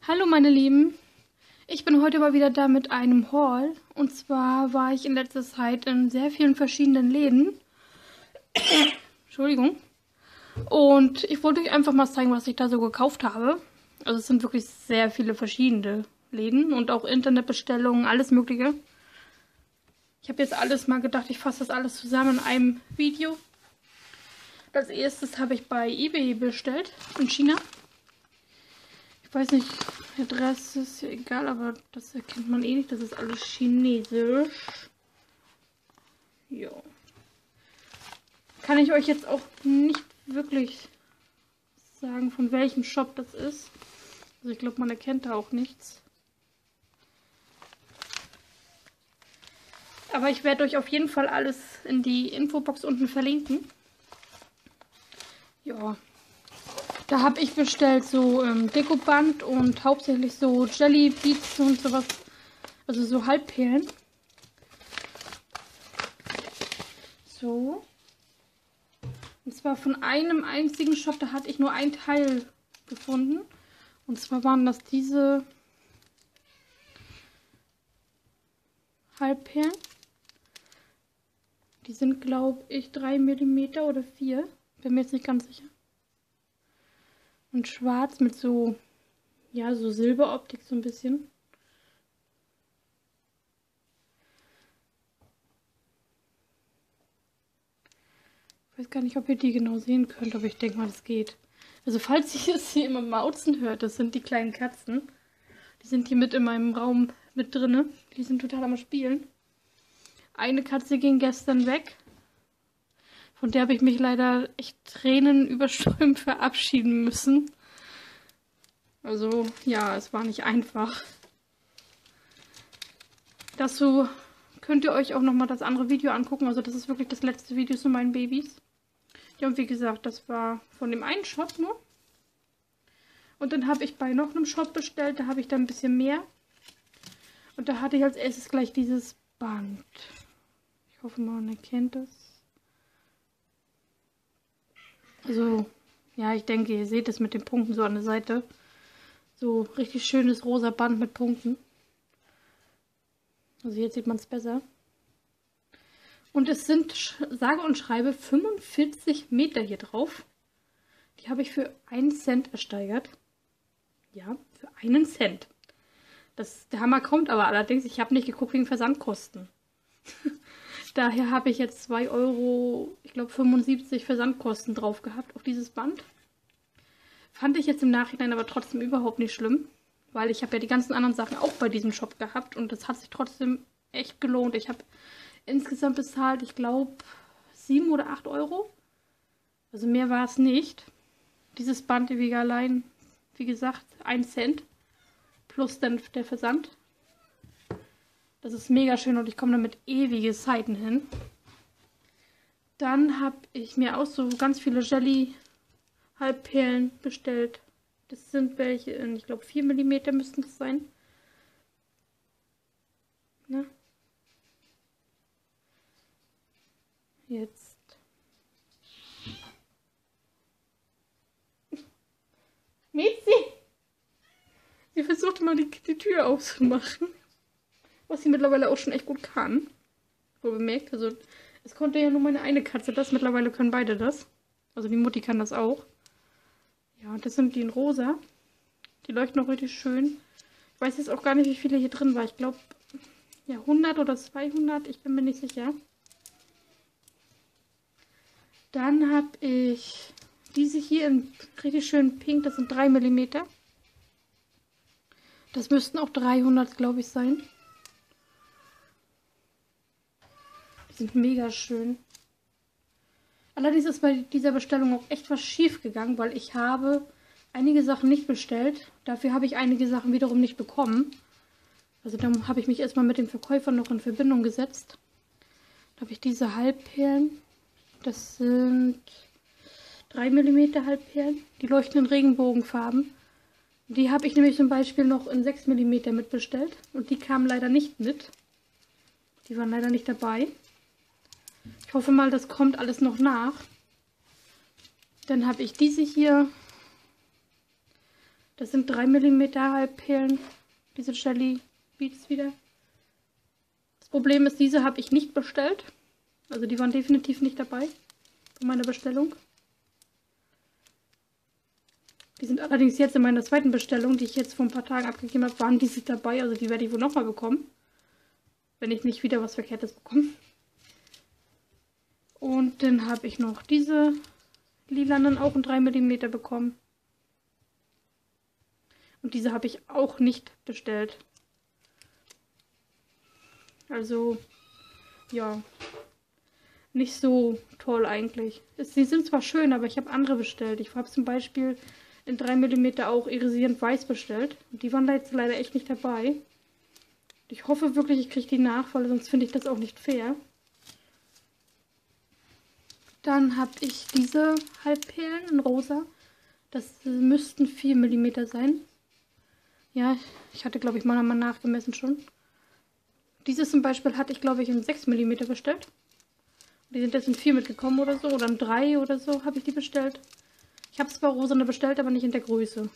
Hallo meine Lieben, ich bin heute mal wieder da mit einem Haul. Und zwar war ich in letzter Zeit in sehr vielen verschiedenen Läden. Entschuldigung. Und ich wollte euch einfach mal zeigen, was ich da so gekauft habe. Also es sind wirklich sehr viele verschiedene Läden und auch Internetbestellungen, alles mögliche. Ich habe jetzt alles mal gedacht, ich fasse das alles zusammen in einem Video. Als erstes habe ich bei eBay bestellt, in China. Ich weiß nicht, die Adresse ist ja egal, aber das erkennt man eh nicht. Das ist alles chinesisch. Ja. Kann ich euch jetzt auch nicht wirklich sagen, von welchem Shop das ist. Also ich glaube, man erkennt da auch nichts. Aber ich werde euch auf jeden Fall alles in die Infobox unten verlinken. Ja. Da habe ich bestellt so Dekoband und hauptsächlich so Jelly Beads und sowas. Also so Halbperlen. So. Und zwar von einem einzigen Shop, da hatte ich nur ein Teil gefunden. Und zwar waren das diese Halbperlen. Die sind, glaube ich, 3 mm oder 4. Bin mir jetzt nicht ganz sicher. Und schwarz mit so, ja, so Silberoptik so ein bisschen. Ich weiß gar nicht, ob ihr die genau sehen könnt, aber ich denke mal, das geht. Also falls ihr es hier immer mauzen hört, das sind die kleinen Katzen. Die sind hier mit in meinem Raum mit drinne. Die sind total am Spielen. Eine Katze ging gestern weg. Von der habe ich mich leider echt tränenüberströmt verabschieden müssen. Also, ja, es war nicht einfach. Dazu könnt ihr euch auch nochmal das andere Video angucken. Also, das ist wirklich das letzte Video zu meinen Babys. Ja, und wie gesagt, das war von dem einen Shop nur. Und dann habe ich bei noch einem Shop bestellt. Da habe ich dann ein bisschen mehr. Und da hatte ich als erstes gleich dieses Band. Ich hoffe, man erkennt das. Also, ja, ich denke, ihr seht es mit den Punkten so an der Seite. So richtig schönes rosa Band mit Punkten. Also jetzt sieht man es besser. Und es sind, sage und schreibe, 45 Meter hier drauf. Die habe ich für 1 Cent ersteigert. Ja, für 1 Cent. Der Hammer kommt aber allerdings, ich habe nicht geguckt wegen Versandkosten. Daher habe ich jetzt 2 Euro, ich glaube 75 Versandkosten drauf gehabt auf dieses Band. Fand ich jetzt im Nachhinein aber trotzdem überhaupt nicht schlimm, weil ich habe ja die ganzen anderen Sachen auch bei diesem Shop gehabt und das hat sich trotzdem echt gelohnt. Ich habe insgesamt bezahlt, ich glaube 7 oder 8 Euro. Also mehr war es nicht. Dieses Band wiegt allein, wie gesagt, 1 Cent plus dann der Versand. Das ist mega schön und ich komme damit ewige Zeiten hin. Dann habe ich mir auch so ganz viele Jelly-Halbperlen bestellt. Das sind welche in, ich glaube, 4 mm müssten das sein. Ne? Jetzt. Mädchen! Sie versucht mal die Tür aufzumachen. Was sie mittlerweile auch schon echt gut kann. Wohl bemerkt, also es konnte ja nur meine eine Katze das, mittlerweile können beide das. Also die Mutti kann das auch. Ja, und das sind die in rosa. Die leuchten auch richtig schön. Ich weiß jetzt auch gar nicht, wie viele hier drin war. Ich glaube, ja, 100 oder 200, ich bin mir nicht sicher. Dann habe ich diese hier in richtig schön pink, das sind 3 mm. Das müssten auch 300, glaube ich, sein. Die sind mega schön. Allerdings ist bei dieser Bestellung auch echt was schief gegangen, weil ich habe einige Sachen nicht bestellt. Dafür habe ich einige Sachen wiederum nicht bekommen. Also dann habe ich mich erstmal mit dem Verkäufer noch in Verbindung gesetzt. Da habe ich diese Halbperlen. Das sind 3 mm Halbperlen. Die leuchten in Regenbogenfarben. Die habe ich nämlich zum Beispiel noch in 6 mm mitbestellt. Und die kamen leider nicht mit. Die waren leider nicht dabei. Ich hoffe mal, das kommt alles noch nach. Dann habe ich diese hier Das sind 3 mm Halbperlen, diese Jelly Beads wieder. Das Problem ist, diese habe ich nicht bestellt. Also die waren definitiv nicht dabei von meiner Bestellung. Die sind allerdings jetzt in meiner zweiten Bestellung, die ich jetzt vor ein paar Tagen abgegeben habe, waren diese dabei. Also die werde ich wohl nochmal bekommen, wenn ich nicht wieder was Verkehrtes bekomme. Und dann habe ich noch diese lilanen auch in 3 mm bekommen. Und diese habe ich auch nicht bestellt. Also, ja, nicht so toll eigentlich. Sie sind zwar schön, aber ich habe andere bestellt. Ich habe zum Beispiel in 3 mm auch irisierend weiß bestellt. Und die waren da jetzt leider echt nicht dabei. Ich hoffe wirklich, ich kriege die nach, weil sonst finde ich das auch nicht fair. Dann habe ich diese Halbperlen in rosa. Das müssten 4 mm sein. Ja, ich hatte, glaube ich, mal nachgemessen schon. Dieses zum Beispiel hatte ich, glaube ich, in 6 mm bestellt. Die sind jetzt in 4 mitgekommen oder so. Oder in 3 oder so habe ich die bestellt. Ich habe zwar rosane bestellt, aber nicht in der Größe.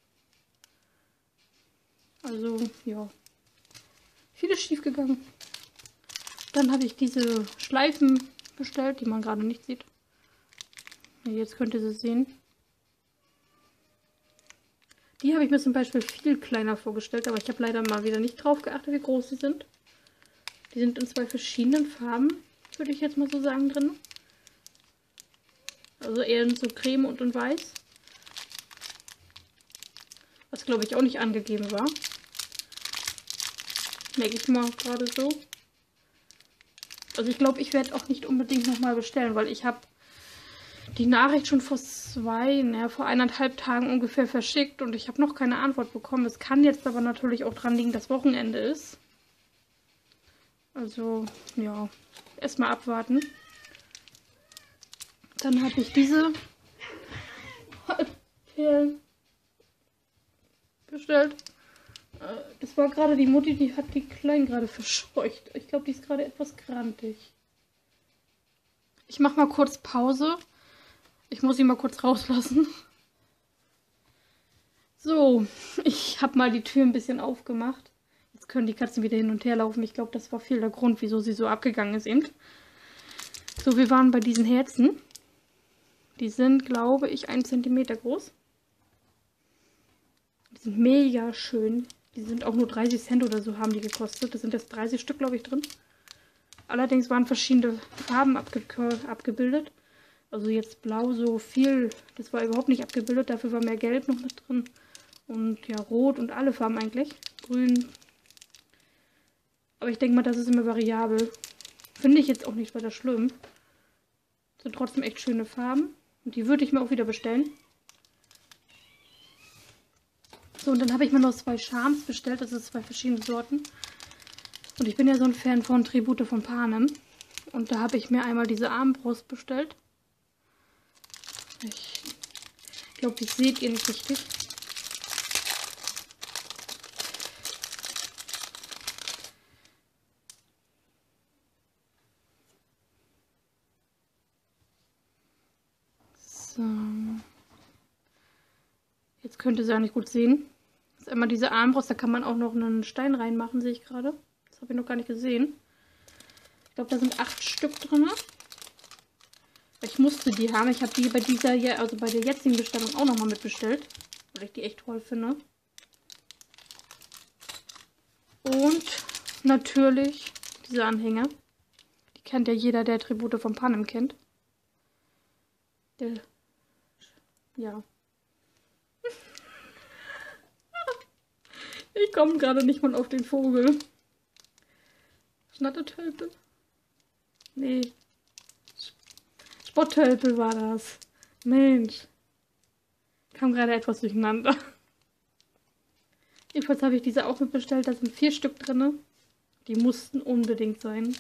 Also, ja. Vieles schief gegangen. Dann habe ich diese Schleifen bestellt, die man gerade nicht sieht. Jetzt könnt ihr sie sehen. Die habe ich mir zum Beispiel viel kleiner vorgestellt, aber ich habe leider mal wieder nicht drauf geachtet, wie groß sie sind. Die sind in 2 verschiedenen Farben, würde ich jetzt mal so sagen, drin. Also eher in so Creme und in Weiß. Was, glaube ich, auch nicht angegeben war. Merke ich mal gerade so. Also ich glaube, ich werde auch nicht unbedingt nochmal bestellen, weil ich habe die Nachricht schon vor 1,5 Tagen ungefähr verschickt und ich habe noch keine Antwort bekommen. Es kann jetzt aber natürlich auch dran liegen, dass Wochenende ist. Also, ja, erstmal abwarten. Dann habe ich diese Halbperlen bestellt. Das war gerade die Mutti, die hat die Kleinen gerade verscheucht. Ich glaube, die ist gerade etwas grantig. Ich mache mal kurz Pause. Ich muss sie mal kurz rauslassen. So, ich habe mal die Tür ein bisschen aufgemacht. Jetzt können die Katzen wieder hin und her laufen. Ich glaube, das war viel der Grund, wieso sie so abgegangen ist eben. So, wir waren bei diesen Herzen. Die sind, glaube ich, 1 cm groß. Die sind mega schön. Die sind auch nur 30 Cent oder so haben die gekostet. Das sind jetzt 30 Stück, glaube ich, drin. Allerdings waren verschiedene Farben abgebildet. Also jetzt blau so viel, das war überhaupt nicht abgebildet. Dafür war mehr gelb noch mit drin. Und ja, rot und alle Farben eigentlich. Grün. Aber ich denke mal, das ist immer variabel. Finde ich jetzt auch nicht weiter schlimm. Sind trotzdem echt schöne Farben. Und die würde ich mir auch wieder bestellen. So, und dann habe ich mir noch 2 Charms bestellt. Das sind 2 verschiedene Sorten. Und ich bin ja so ein Fan von Tribute von Panem. Und da habe ich mir einmal diese Armbrust bestellt. Ich glaube, das seht ihr nicht richtig. So. Jetzt könnt ihr sie ja nicht gut sehen. Das ist einmal diese Armbrust, da kann man auch noch einen Stein reinmachen, sehe ich gerade. Das habe ich noch gar nicht gesehen. Ich glaube, da sind 8 Stück drin. Ich musste die haben. Ich habe die bei dieser hier, also bei der jetzigen Bestellung auch nochmal mitbestellt. Weil ich die echt toll finde. Und natürlich diese Anhänger. Die kennt ja jeder, der Tribute von Panem kennt. Ja. Ich komme gerade nicht mal auf den Vogel. Schnattertölpel? Nee. Spotttölpel war das. Mensch. Kam gerade etwas durcheinander. Jedenfalls habe ich diese auch mitbestellt. Da sind 4 Stück drin. Die mussten unbedingt sein.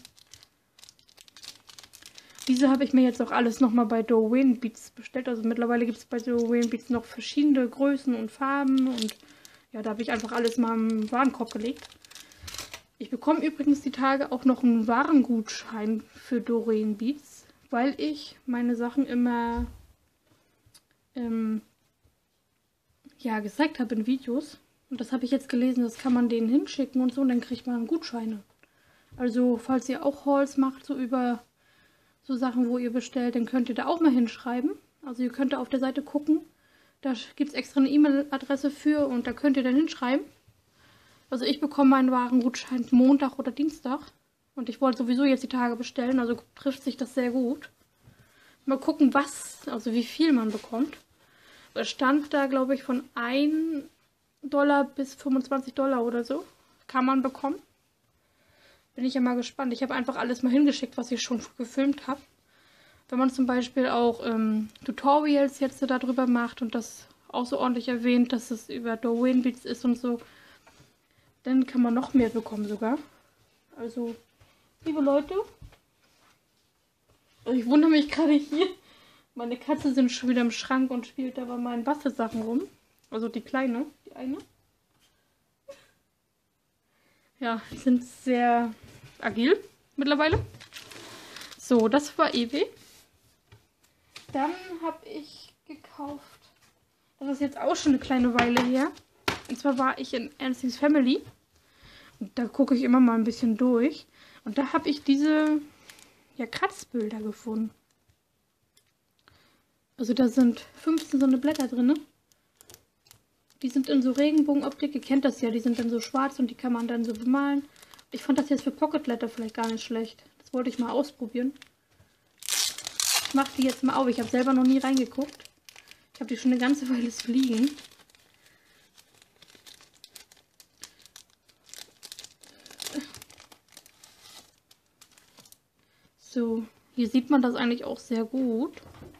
Diese habe ich mir jetzt auch alles nochmal bei Doreen Beads bestellt. Also mittlerweile gibt es bei Doreen Beads noch verschiedene Größen und Farben. Und ja, da habe ich einfach alles mal im Warenkorb gelegt. Ich bekomme übrigens die Tage auch noch einen Warengutschein für Doreen Beads, weil ich meine Sachen immer ja gezeigt habe in Videos. Und das habe ich jetzt gelesen, das kann man denen hinschicken und so, und dann kriegt man Gutscheine. Also falls ihr auch Hauls macht, so über so Sachen, wo ihr bestellt, dann könnt ihr da auch mal hinschreiben. Also ihr könnt da auf der Seite gucken. Da gibt es extra eine E-Mail-Adresse für und da könnt ihr dann hinschreiben. Also ich bekomme meinen Warengutschein Montag oder Dienstag. Und ich wollte sowieso jetzt die Tage bestellen, also trifft sich das sehr gut. Mal gucken, also wie viel man bekommt. Es stand da, glaube ich, von $1 bis $25 oder so. Kann man bekommen. Bin ich ja mal gespannt. Ich habe einfach alles mal hingeschickt, was ich schon gefilmt habe. Wenn man zum Beispiel auch Tutorials jetzt darüber macht und das auch so ordentlich erwähnt, dass es über Dwayne Beats ist und so, dann kann man noch mehr bekommen sogar. Also, liebe Leute, ich wundere mich gerade hier. Meine Katze sind schon wieder im Schrank und spielt da bei meinen Bastelsachen rum. Also die kleine, die eine. Ja, die sind sehr agil mittlerweile. So, das war Ewe. Dann habe ich gekauft, das ist jetzt auch schon eine kleine Weile her. Und zwar war ich in Ernstings Family. Und da gucke ich immer mal ein bisschen durch. Und da habe ich diese Kratzbilder gefunden. Also da sind 15 so eine Blätter drin. Die sind in so Regenbogenoptik. Ihr kennt das ja, die sind dann so schwarz und die kann man dann so bemalen. Ich fand das jetzt für Pocket Letter vielleicht gar nicht schlecht. Das wollte ich mal ausprobieren. Ich mache die jetzt mal auf. Ich habe selber noch nie reingeguckt. Ich habe die schon eine ganze Weile liegen. So, hier sieht man das eigentlich auch sehr gut.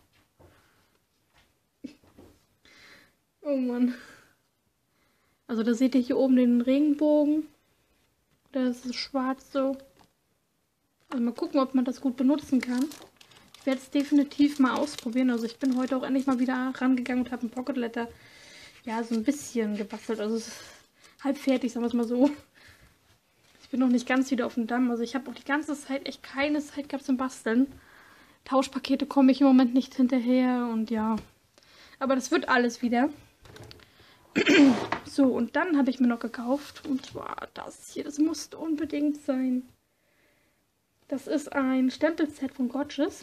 Oh Mann. Also da seht ihr hier oben den Regenbogen. Das ist schwarz so. Also mal gucken, ob man das gut benutzen kann. Ich werde es definitiv mal ausprobieren. Also ich bin heute auch endlich mal wieder rangegangen und habe ein Pocket Letter ja so ein bisschen gebastelt. Also es ist halb fertig, sagen wir es mal so. Ich bin noch nicht ganz wieder auf dem Damm. Also ich habe auch die ganze Zeit echt keine Zeit gehabt zum Basteln. Tauschpakete komme ich im Moment nicht hinterher und ja. Aber das wird alles wieder. So, und dann habe ich mir noch gekauft. Und zwar das hier. Das musste unbedingt sein. Das ist ein Stempelset von Gorgeous.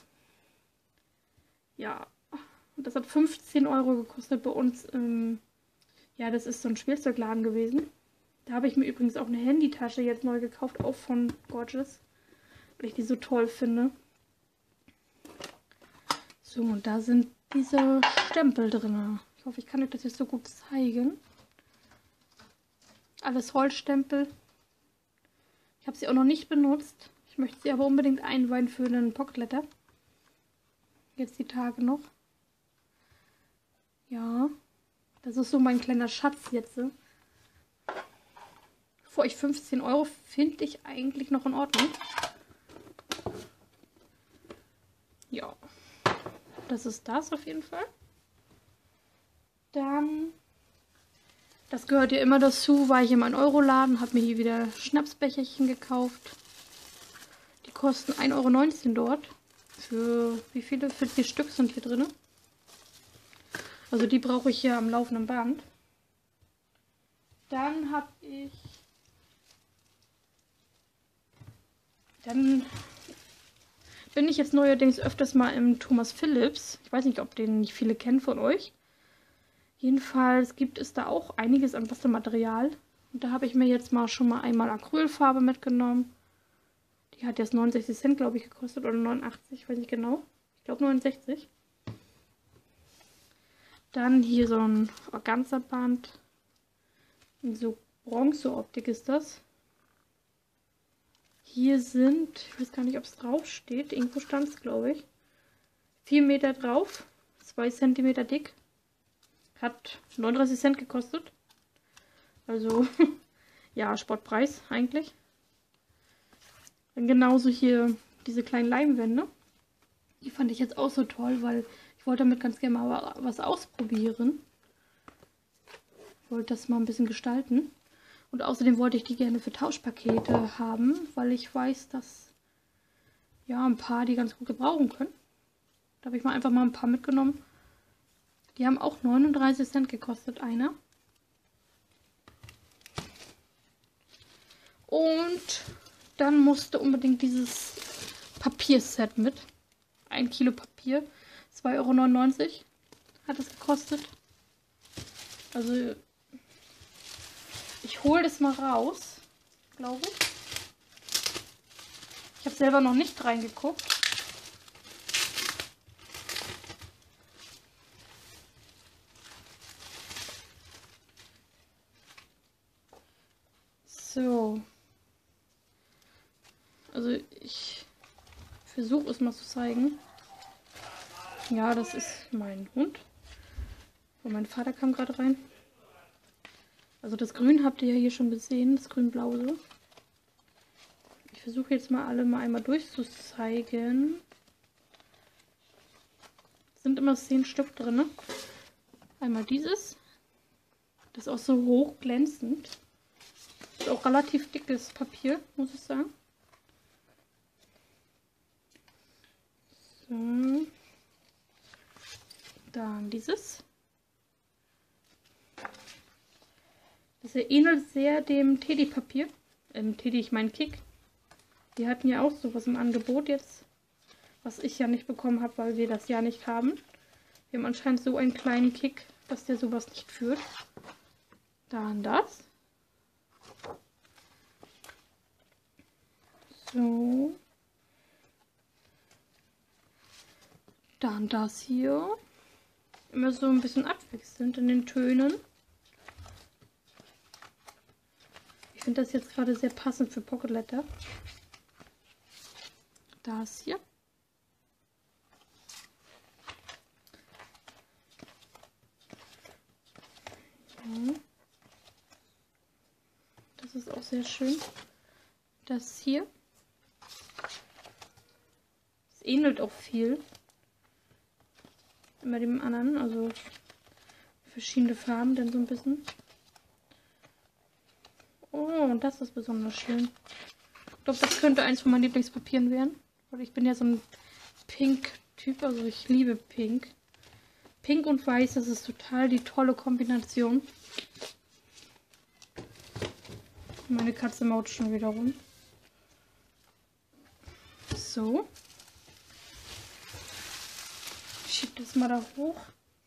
Ja. Und das hat 15 € gekostet bei uns. Ja, das ist so ein Spielzeugladen gewesen. Da habe ich mir übrigens auch eine Handytasche jetzt neu gekauft. Auch von Gorgeous. Weil ich die so toll finde. So, und da sind diese Stempel drin. Ich hoffe, ich kann euch das jetzt so gut zeigen. Alles Holzstempel. Ich habe sie auch noch nicht benutzt. Ich möchte sie aber unbedingt einweihen für einen Pocket Letter. Jetzt die Tage noch. Ja, das ist so mein kleiner Schatz jetzt. Für euch 15 € finde ich eigentlich noch in Ordnung. Ja, das ist das auf jeden Fall. Dann, das gehört ja immer dazu, war ich in meinem Euroladen, habe mir hier wieder Schnapsbecherchen gekauft. Die kosten 1,19 € dort. Für wie viele? 40 Stück sind hier drin. Also die brauche ich hier am laufenden Band. Dann habe ich... Dann bin ich jetzt neuerdings öfters mal im Thomas Philips. Ich weiß nicht, ob den nicht viele kennen von euch. Jedenfalls gibt es da auch einiges an Bastelmaterial. Und da habe ich mir jetzt mal schon mal einmal Acrylfarbe mitgenommen. Die hat jetzt 69 Cent, glaube ich, gekostet. Oder 89, weiß nicht genau. Ich glaube 69. Dann hier so ein Organza-Band. In so Bronzeoptik ist das. Hier sind, ich weiß gar nicht, ob es drauf steht. Irgendwo stand es, glaube ich. 4 Meter drauf. 2 Zentimeter dick. Hat 39 Cent gekostet. Also, ja, Sportpreis eigentlich. Dann genauso hier diese kleinen Leimwände. Die fand ich jetzt auch so toll, weil ich wollte damit ganz gerne mal was ausprobieren. Ich wollte das mal ein bisschen gestalten. Und außerdem wollte ich die gerne für Tauschpakete haben, weil ich weiß, dass ja ein paar die ganz gut gebrauchen können. Da habe ich mal einfach mal ein paar mitgenommen. Die haben auch 39 Cent gekostet, einer. Und dann musste unbedingt dieses Papierset mit. 1 Kilo Papier. 2,99 € hat es gekostet. Also ich hole das mal raus, glaube ich. Ich habe selber noch nicht reingeguckt. So. Also ich versuche es mal zu zeigen. Ja, das ist mein Hund. Und mein Vater kam gerade rein. Also das Grün habt ihr ja hier schon gesehen, das Grün-Blau so. Ich versuche jetzt mal alle mal einmal durchzuzeigen. Es sind immer 10 Stück drin. Einmal dieses. Das ist auch so hoch glänzend. Ist auch relativ dickes Papier, muss ich sagen. So. Dann dieses. Das ähnelt sehr dem Teddy-Papier. Teddy, ich meine Kick. Die hatten ja auch sowas im Angebot jetzt, was ich ja nicht bekommen habe, weil wir das ja nicht haben. Wir haben anscheinend so einen kleinen Kick, dass der sowas nicht führt. Dann das. So. Dann das hier. Immer so ein bisschen abwechselnd in den Tönen. Ich finde das jetzt gerade sehr passend für Pocket Letter. Das hier. Ja. Das ist auch sehr schön. Das hier. Es ähnelt auch viel. Immer dem anderen, also verschiedene Farben, dann so ein bisschen. Oh, und das ist besonders schön. Ich glaube, das könnte eins von meinen Lieblingspapieren werden. Weil ich bin ja so ein Pink-Typ, also ich liebe Pink. Pink und Weiß, das ist total die tolle Kombination. Meine Katze maut schon wieder rum. So. Ich schiebe das mal da hoch.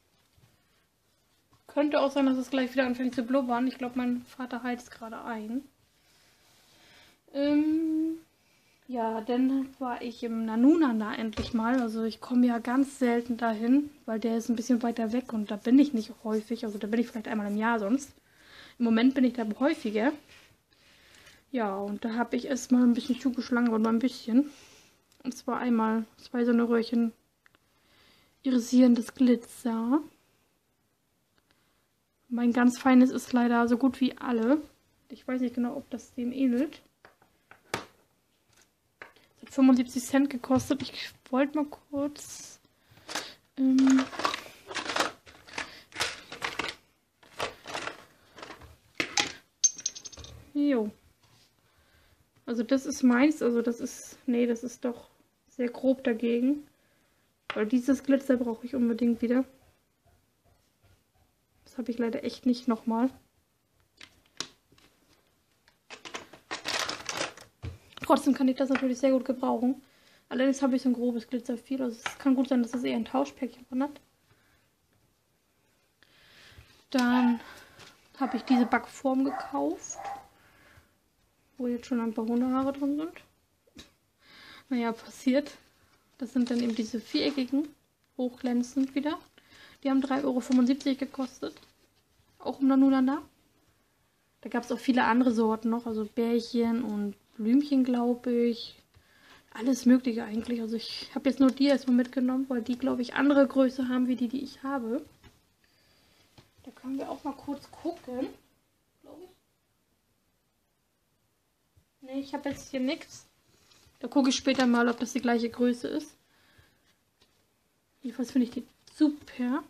Könnte auch sein, dass es gleich wieder anfängt zu blubbern. Ich glaube, mein Vater heizt gerade ein. Ja, dann war ich im Nanunana endlich mal. Also ich komme ja ganz selten dahin, weil der ist ein bisschen weiter weg und da bin ich nicht häufig. Also da bin ich vielleicht einmal im Jahr sonst. Im Moment bin ich da häufiger. Ja, und da habe ich erstmal ein bisschen zugeschlagen, aber nur ein bisschen. Und zwar einmal 2 so eine Röhrchen irisierendes Glitzer. Mein ganz feines ist leider so gut wie alle. Ich weiß nicht genau, ob das dem ähnelt. Das hat 75 Cent gekostet. Ich wollte mal kurz... Jo. Also das ist meins. Also das ist... Nee, das ist doch sehr grob dagegen. Weil dieses Glitzer brauche ich unbedingt wieder. Das habe ich leider echt nicht nochmal. Trotzdem kann ich das natürlich sehr gut gebrauchen. Allerdings habe ich so ein grobes Glitzerfeel. Also es kann gut sein, dass das eher ein Tauschpäckchen von hat. Dann habe ich diese Backform gekauft. Wo jetzt schon ein paar Hundehaare drin sind. Naja, passiert. Das sind dann eben diese viereckigen, hochglänzend wieder. Die haben 3,75 € gekostet. Auch im Nanunana. Da gab es auch viele andere Sorten noch. Also Bärchen und Blümchen, glaube ich. Alles Mögliche eigentlich. Also ich habe jetzt nur die erstmal mitgenommen, weil die, glaube ich, andere Größe haben, wie die ich habe. Da können wir auch mal kurz gucken. Glaube ich. Ne, ich habe jetzt hier nichts. Da gucke ich später mal, ob das die gleiche Größe ist. Jedenfalls finde ich die super.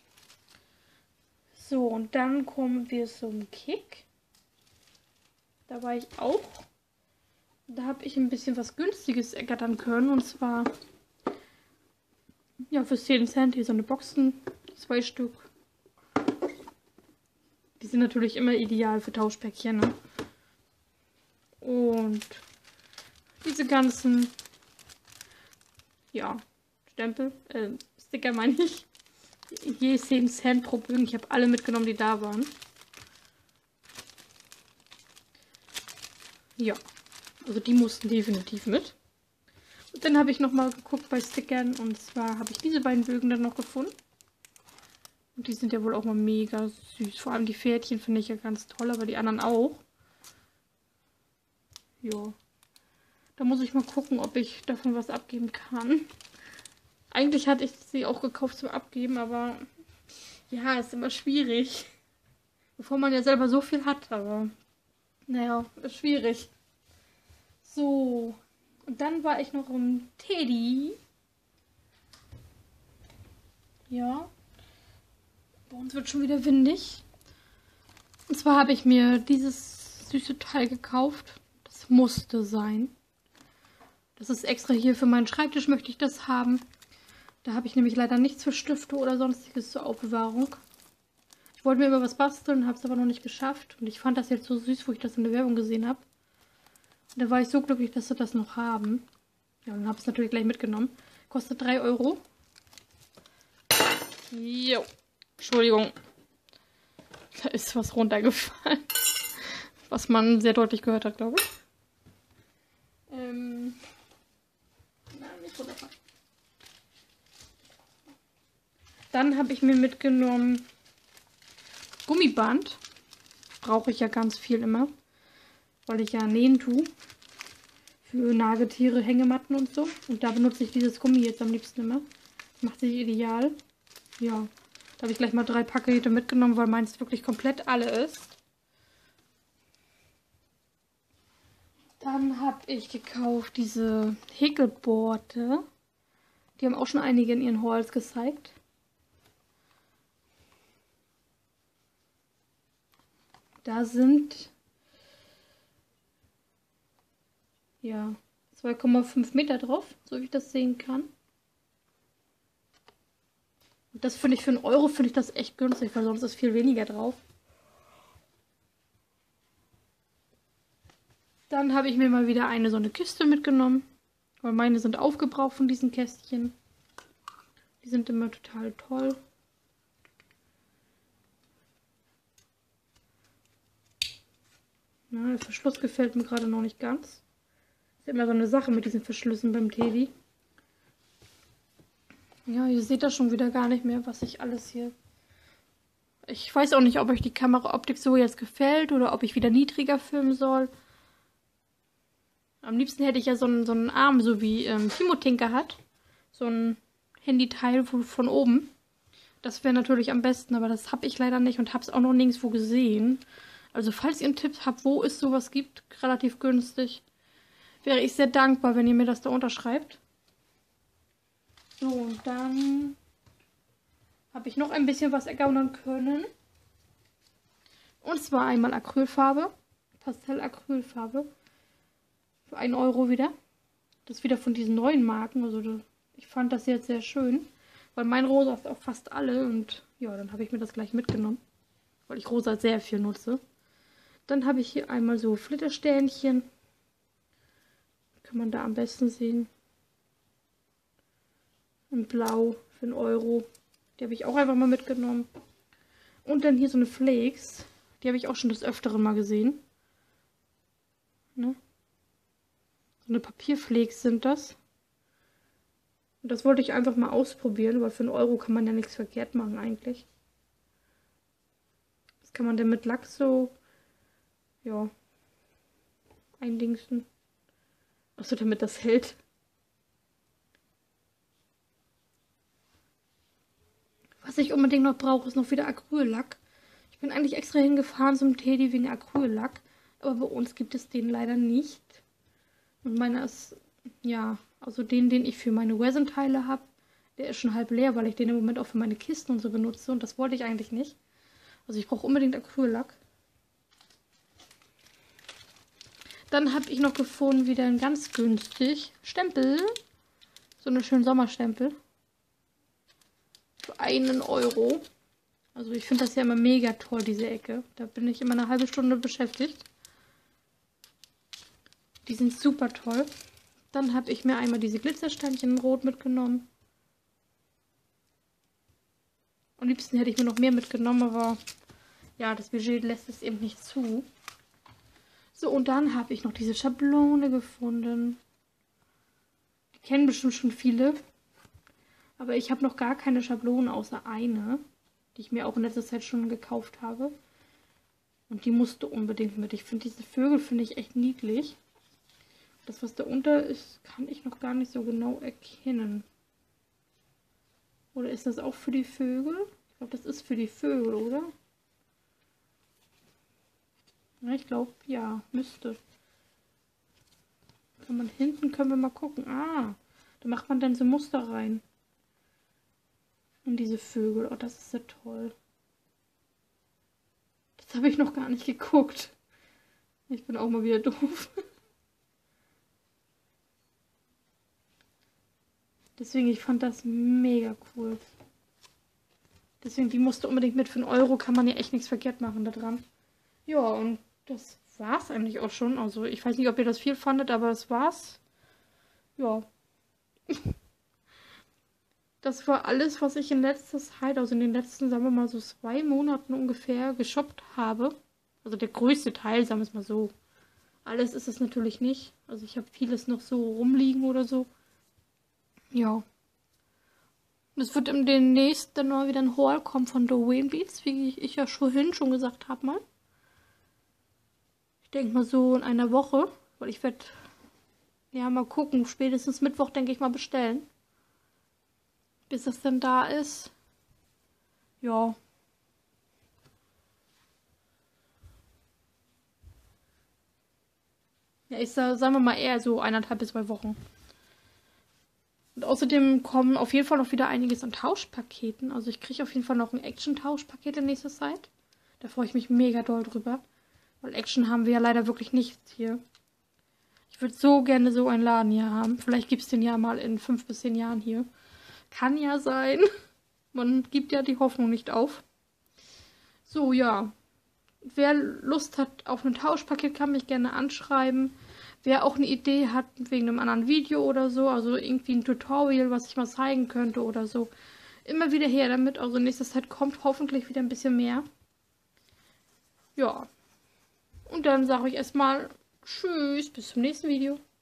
So, und dann kommen wir zum Kick. Da war ich auch. Da habe ich ein bisschen was Günstiges ergattern können. Und zwar, ja, für 10 Cent hier so eine Boxen 2 Stück. Die sind natürlich immer ideal für Tauschpäckchen, ne? Und diese ganzen, ja, Stempel, Sticker meine ich. Je 10 Cent pro Bögen. Ich habe alle mitgenommen, die da waren. Ja, also die mussten definitiv mit. Und dann habe ich nochmal geguckt bei Stickern. Und zwar habe ich diese beiden Bögen dann noch gefunden. Und die sind ja wohl auch mal mega süß. Vor allem die Pferdchen finde ich ja ganz toll, aber die anderen auch. Ja. Da muss ich mal gucken, ob ich davon was abgeben kann. Eigentlich hatte ich sie auch gekauft zum Abgeben, aber ja, ist immer schwierig. Bevor man ja selber so viel hat, aber naja, ist schwierig. So, und dann war ich noch im Teddy. Ja, bei uns wird schon wieder windig. Und zwar habe ich mir dieses süße Teil gekauft. Das musste sein. Das ist extra hier für meinen Schreibtisch, möchte ich das haben. Da habe ich nämlich leider nichts für Stifte oder sonstiges zur Aufbewahrung. Ich wollte mir immer was basteln, habe es aber noch nicht geschafft. Und ich fand das jetzt so süß, wo ich das in der Werbung gesehen habe. Und da war ich so glücklich, dass sie das noch haben. Ja, und dann habe ich es natürlich gleich mitgenommen. Kostet 3 Euro. Jo. Entschuldigung. Da ist was runtergefallen. Was man sehr deutlich gehört hat, glaube ich. Nein, nicht runterfallen. Dann habe ich mir mitgenommen Gummiband. Brauche ich ja ganz viel immer, weil ich ja nähen tue. Für Nagetiere, Hängematten und so. Und da benutze ich dieses Gummi jetzt am liebsten immer. Macht sich ideal. Ja, da habe ich gleich mal 3 Pakete mitgenommen, weil meins wirklich komplett alle ist. Dann habe ich gekauft diese Häkelborte. Die haben auch schon einige in ihren Hauls gezeigt. Da sind ja 2,5 Meter drauf, so wie ich das sehen kann. Und das finde ich für 1 Euro finde ich das echt günstig, weil sonst ist viel weniger drauf. Dann habe ich mir mal wieder so eine Kiste mitgenommen, weil meine sind aufgebraucht von diesen Kästchen. Die sind immer total toll. Na, der Verschluss gefällt mir gerade noch nicht ganz. Ist immer so eine Sache mit diesen Verschlüssen beim Teddy. Ja, ihr seht das schon wieder gar nicht mehr, was ich alles hier... Ich weiß auch nicht, ob euch die Kameraoptik so jetzt gefällt oder ob ich wieder niedriger filmen soll. Am liebsten hätte ich ja so einen Arm, so wie Timo Tinker hat. So ein Handyteil von oben. Das wäre natürlich am besten, aber das habe ich leider nicht und habe es auch noch nirgendwo gesehen. Also falls ihr einen Tipp habt, wo es sowas gibt, relativ günstig, wäre ich sehr dankbar, wenn ihr mir das da unterschreibt. So, und dann habe ich noch ein bisschen was ergaunern können. Und zwar einmal Acrylfarbe, Pastell-Acrylfarbe. Für 1 Euro wieder. Das ist wieder von diesen neuen Marken. Also ich fand das jetzt sehr schön. Weil mein Rosa ist auch fast alle. Und ja, dann habe ich mir das gleich mitgenommen. Weil ich Rosa sehr viel nutze. Dann habe ich hier einmal so Flittersternchen. Kann man da am besten sehen. In Blau für 1 Euro. Die habe ich auch einfach mal mitgenommen. Und dann hier so eine Flakes. Die habe ich auch schon des Öfteren mal gesehen. Ne? So eine Papierflakes sind das. Und das wollte ich einfach mal ausprobieren, weil für 1 Euro kann man ja nichts verkehrt machen eigentlich. Das kann man dann mit Lachs so, ja, eindingsen. Achso, damit das hält. Was ich unbedingt noch brauche, ist noch wieder Acryllack. Ich bin eigentlich extra hingefahren zum Teddy wegen Acryllack. Aber bei uns gibt es den leider nicht. Und meiner ist, ja, also den ich für meine Resin-Teile habe, der ist schon halb leer, weil ich den im Moment auch für meine Kisten und so benutze. Und das wollte ich eigentlich nicht. Also ich brauche unbedingt Acryllack. Dann habe ich noch gefunden, wieder ein ganz günstig Stempel. So eine schöne Sommerstempel. Für 1 €. Also ich finde das ja immer mega toll, diese Ecke. Da bin ich immer eine halbe Stunde beschäftigt. Die sind super toll. Dann habe ich mir einmal diese Glitzersteinchen in Rot mitgenommen. Am liebsten hätte ich mir noch mehr mitgenommen, aber ja, das Budget lässt es eben nicht zu. So, und dann habe ich noch diese Schablone gefunden. Die kennen bestimmt schon viele. Aber ich habe noch gar keine Schablonen außer eine, die ich mir auch in letzter Zeit schon gekauft habe. Und die musste unbedingt mit. Ich finde diese Vögel finde ich echt niedlich. Das, was da unter ist, kann ich noch gar nicht so genau erkennen. Oder ist das auch für die Vögel? Ich glaube, das ist für die Vögel, oder? Ja, ich glaube, ja, müsste. Kann man hinten, können wir mal gucken. Ah, da macht man dann so Muster rein. Und diese Vögel, oh, das ist ja toll. Das habe ich noch gar nicht geguckt. Ich bin auch mal wieder doof. Deswegen, ich fand das mega cool. Deswegen, die musste unbedingt mit. Für 1 € kann man ja echt nichts verkehrt machen da dran. Ja, und das war's eigentlich auch schon. Also, ich weiß nicht, ob ihr das viel fandet, aber das war's. Ja. Das war alles, was ich in letzter Zeit, also in den letzten, sagen wir mal so 2 Monaten ungefähr, geshoppt habe. Also der größte Teil, sagen wir es mal so. Alles ist es natürlich nicht. Also ich habe vieles noch so rumliegen oder so. Ja. Und es wird demnächst dann mal wieder ein Haul kommen von Dwayne Beats, wie ich ja schon gesagt habe mal. Ich denke mal so in einer Woche, weil ich werde ja mal gucken, spätestens Mittwoch denke ich mal bestellen. Bis das dann da ist. Ja. Ja, sagen wir mal eher so 1,5 bis 2 Wochen. Und außerdem kommen auf jeden Fall noch wieder einiges an Tauschpaketen. Also ich kriege auf jeden Fall noch ein Action-Tauschpaket in nächster Zeit. Da freue ich mich mega doll drüber. Weil Action haben wir ja leider wirklich nichts hier. Ich würde so gerne so einen Laden hier haben. Vielleicht gibt es den ja mal in 5 bis 10 Jahren hier. Kann ja sein. Man gibt ja die Hoffnung nicht auf. So, ja. Wer Lust hat auf ein Tauschpaket, kann mich gerne anschreiben. Wer auch eine Idee hat wegen einem anderen Video oder so, also irgendwie ein Tutorial, was ich mal zeigen könnte oder so, immer wieder her damit. Also in nächster Zeit kommt hoffentlich wieder ein bisschen mehr. Ja. Und dann sage ich erstmal Tschüss, bis zum nächsten Video.